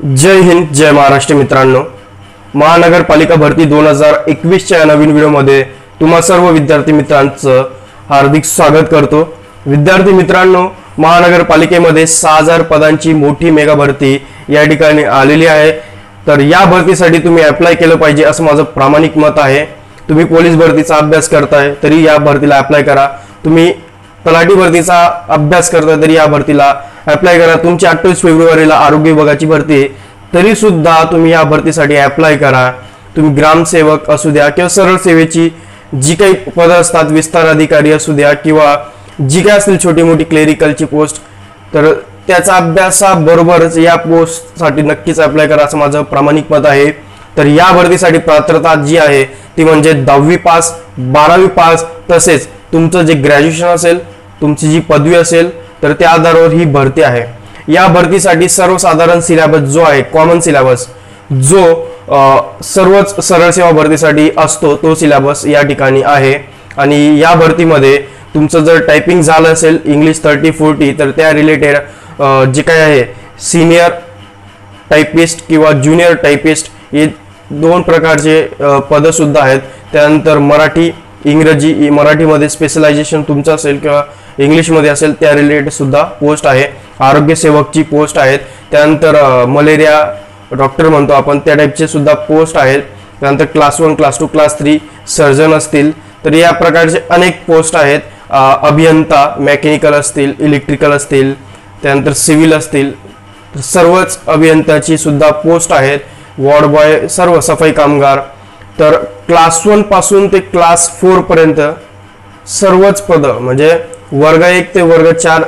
जय हिंद, जय महाराष्ट्र मित्रांनो। महानगरपालिका भरती 2021च्या या नवीन व्हिडिओमध्ये तुम्हा सर्व विद्यार्थी मित्रांचं हार्दिक स्वागत करतो। विद्यार्थी मित्रांनो, महानगरपालिकेमध्ये 6000 पदांची मोठी मेगा भरती या ठिकाणी आलेली आहे। तर या भरतीसाठी तुम्ही अप्लाय केलं पाहिजे असं माझं प्रामाणिक मत आहे। तुम्ही पोलीस भरतीचा अभ्यास करताय तरी या भरतीला अप्लाय करा। तुम्ही तलाठी भरतीचा अभ्यास करताय तरी या भरतीला अप्लाय करा। तुमची 28 फेब्रुवारीला आरोग्य विभागाची भरती आहे तरी सुद्धा तुम्ही या भरतीसाठी अप्लाय करा। तुम्ही ग्रामसेवक असू द्या किंवा सरळ सेवेची जी काही पदं असतात, विस्तार अधिकारी असू द्या किंवा जी काही असतील छोटी मोठी क्लेरिकलची पोस्ट, तर त्याचा अभ्यासाबरोबरच या पोस्टसाठी नक्कीच अप्लाय करा असं माझं प्रामाणिक मत आहे। तर या भरतीसाठी पात्रता जी आहे ती म्हणजे 10वी पास, 12वी पास, तसेच तुमचं जे ग्रॅज्युएशन असेल, तुमची जी पदवी असेल, तर त्या आधारावर ही भरती आहे। या भरतीसाठी सर्वसाधारण सिलेबस जो आहे, कॉमन सिलेबस जो सर्वच सरळ सेवा भरतीसाठी असतो, तो सिलेबस या ठिकाणी आहे। आणि या भरतीमध्ये तुमचं जर टायपिंग झालं असेल इंग्लिश 30-40, तर त्या रिलेटेड जे काय आहे सिनियर टायपिस्ट किंवा ज्युनियर टायपिस्ट हे दोन प्रकारचे पद सुद्धा आहेत। त्यानंतर मराठी, इंग्रजी, मराठीमध्ये स्पेशलायझेशन तुमचं असेल किंवा इंग्लिशमध्ये असेल त्या रिलेटेड सुद्धा पोस्ट आहे। आरोग्य सेवकची पोस्ट आहेत। त्यानंतर मलेरिया डॉक्टर म्हणतो आपण, त्या टाईपचे सुद्धा पोस्ट आहेत। त्यानंतर क्लास 1, क्लास 2, क्लास 3 सर्जन असतील, तर या प्रकारचे अनेक पोस्ट आहेत। अभियंता, मेकॅनिकल असतील, इलेक्ट्रिकल असतील, त्यानंतर सिव्हिल असतील, तर सर्वच अभियंताची सुद्धा पोस्ट आहेत। वॉर्ड बॉय, सर्व सफाई कामगार, तर क्लास 1 पासून ते क्लास 4 पर्यंत सर्वच पद म्हणजे वर्ग 1 ते वर्ग 4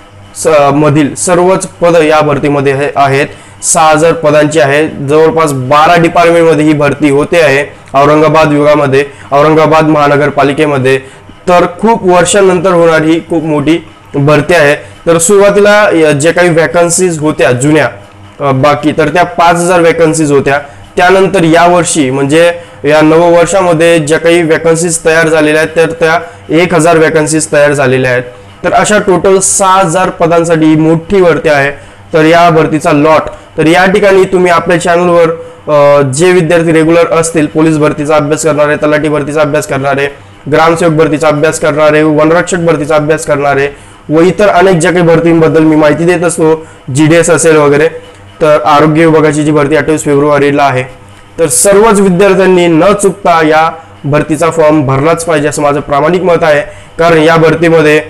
मधील सर्वच पद या भरतीमध्ये आहेत। 6000 पदांची आहे। जवळपास 12 डिपार्टमेंटमध्ये ही भरती होते आहे औरंगाबाद विभागामध्ये, औरंगाबाद महानगरपालिकेमध्ये। तर खूप वर्षांनंतर होणारी ही खूप मोठी भरती आहे। तर सुरुवातीला जे काही वॅकन्सीज होत्या जुन्या बाकी, तर त्या 5000 वॅकन्सीज होत्या। त्यानंतर या वर्षी म्हणजे या नववर्षामध्ये ज्या काही वॅकन्सीज तयार झालेल्या आहेत, तर त्या 1000 वॅकन्सीज तयार झालेल्या आहेत। तर अशा टोटल 6000 पदांसाठी मोठी भरती आहे। तर या भरतीचा लॉट, तर या ठिकाणी तुम्ही आपल्या चॅनलवर जे विद्यार्थी रेग्युलर असतील, पोलीस भरतीचा अभ्यास करणारे, तलाठी भरतीचा अभ्यास करणारे, ग्रामसेवक भरतीचा अभ्यास करणारे, वनरक्षक भरतीचा अभ्यास करणारे व इतर अनेक ज्या काही भरतींबद्दल मी माहिती देत असतो, GDS असेल वगैरे, तर आरोग्य विभागाची जी भरती 28 फेब्रुवारीला आहे, तर सर्वच विद्यार्थ्यांनी न चुकता या भरतीचा फॉर्म भरलाच पाहिजे असं माझं प्रामाणिक मत आहे। कारण या भरतीमध्ये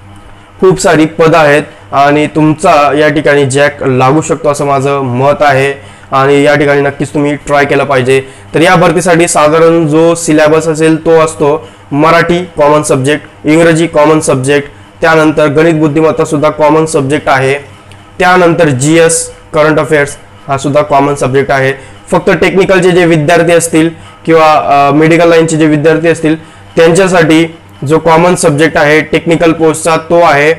खूप सारी पदं आहेत आणि तुमचा या ठिकाणी जॅक लागू शकतो असं माझं मत आहे आणि या ठिकाणी नक्कीच तुम्ही ट्राय केलं पाहिजे। तर या भरतीसाठी साधारण जो सिलेबस असेल तो असतो मराठी कॉमन सब्जेक्ट, इंग्रजी कॉमन सब्जेक्ट, त्यानंतर गणित बुद्धिमत्ता सुद्धा कॉमन सब्जेक्ट आहे, त्यानंतर GS करंट अफेअर्स हा सुद्धा कॉमन सब्जेक्ट आहे। फक्त टेक्निकलचे जे विद्यार्थी असतील किंवा मेडिकल लाईनचे जे विद्यार्थी असतील त्यांच्यासाठी जो कॉमन सब्जेक्ट आहे टेक्निकल पोस्टचा तो आहे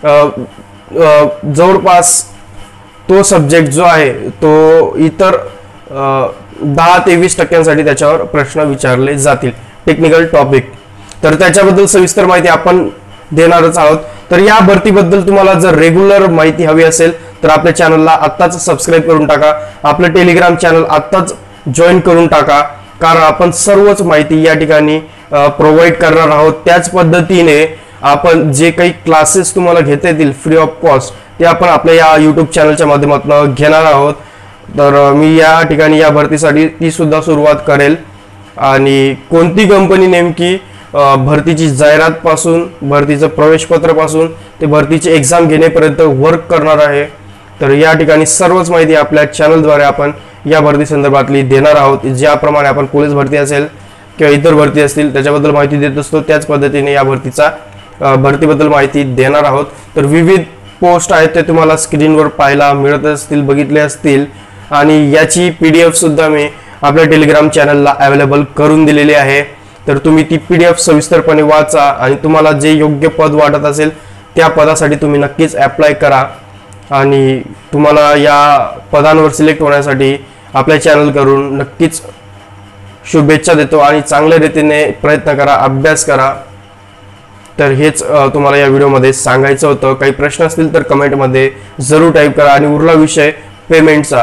जवळपास तो सब्जेक्ट जो आहे तो इतर 10 ते 20% त्याच्यावर प्रश्न विचारले जातील, टेक्निकल टॉपिक। तर त्याच्याबद्दल सविस्तर माहिती आपण देणारच आहोत। तर या भरतीबद्दल तुम्हाला जर रेग्युलर माहिती हवी असेल तर आपल्या चॅनलला आत्ताच सबस्क्राईब करून टाका, आपलं टेलिग्राम चॅनल आत्ताच जॉईन करून टाका, कारण आपण सर्वच माहिती या ठिकाणी प्रोव्हाइड करणार आहोत। त्याच पद्धतीने आपण जे काही क्लासेस तुम्हाला घेता येतील फ्री ऑफ कॉस्ट ते आपण आपल्या या यूट्यूब चॅनलच्या माध्यमातून घेणार आहोत। तर मी या ठिकाणी या भरतीसाठी ती सुद्धा सुरुवात करेल आणि कोणती कंपनी नेमकी भरतीची जाहिरात पासून, भरतीचं प्रवेशपत्र पासून ते भरतीची एक्झाम घेण्यापर्यंत वर्क करणार आहे, तर या ठिकाणी सर्वच माहिती आपल्या चॅनलद्वारे आपण या भरती संदर्भातली देणार आहोत। ज्याप्रमाणे आपण पोलीस भरती असेल किंवा इतर भरती असतील त्याच्याबद्दल माहिती देत असतो, त्याच पद्धतीने या भरतीबद्दल माहिती देणार आहोत। तर विविध पोस्ट आहेत ते तुम्हाला स्क्रीनवर पाहायला मिळत असतील, बघितले असतील, आणि याची PDF सुद्धा मी आपल्या टेलिग्राम चॅनलला अवेलेबल करून दिलेली आहे। तर तुम्ही ती PDF सविस्तरपणे वाचा आणि तुम्हाला जे योग्य पद वाटत असेल त्या पदासाठी तुम्ही नक्कीच अप्लाय करा आणि तुम्हाला या पदांवर सिलेक्ट होण्यासाठी आपल्या चॅनल करून नक्कीच शुभेच्छा देतो आणि चांगल्या रीतीने प्रयत्न करा, अभ्यास करा। तर हेच तुम्हाला या व्हिडिओमध्ये सांगायचं होतं। काही प्रश्न असतील तर कमेंटमध्ये जरूर टाईप करा आणि उरला विषय पेमेंटचा,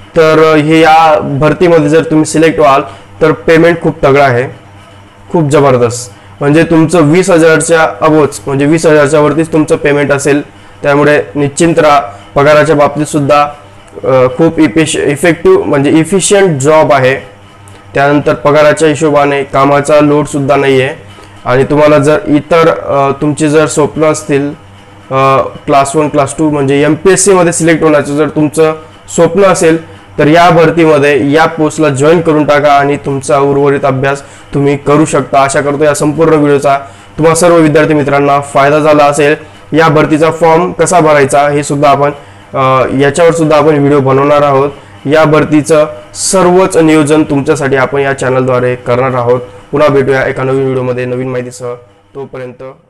तर हे या भरतीमध्ये जर तुम्ही सिलेक्ट व्हाल तर पेमेंट खूप तगडा आहे, खूप जबरदस्त. म्हणजे तुमचं 20,000च्या अबोच म्हणजे 20,000च्या वरतीच तुमचं पेमेंट असेल. त्यामुळे निश्चिंत राहा. पगाराच्या बाबतीत सुद्धा खूप इफेक्टिव्ह म्हणजे इफिशियंट जॉब आहे. त्यानंतर पगाराच्या हिशोबाने कामाचा लोड सुद्धा नाही आहे. आणि तुम्हाला जर इतर तुमची जर स्वप्न असतील क्लास 1 क्लास 2 म्हणजे MPSC मध्ये सिलेक्ट होण्याचं जर तुमचं स्वप्न असेल तर या भरतीमध्ये या पोस्टला जॉईन करून टाका आणि तुमचा उर्वरित अभ्यास तुम्ही करू शकता. आशा करतो या संपूर्ण व्हिडिओचा तुम्हा सर्व विद्यार्थी मित्रांना फायदा झाला असेल. या भरतीचा फॉर्म कसा भरायचा हे सुद्धा आपण याच्यावर सुद्धा आपण व्हिडिओ बनवणार आहोत. या भरतीचं सर्वच नियोजन तुमच्यासाठी आपण या चॅनलद्वारे करणार आहोत. पुन्हा भेटूया एका नवीन व्हिडिओमध्ये नवीन माहितीसह. तोपर्यंत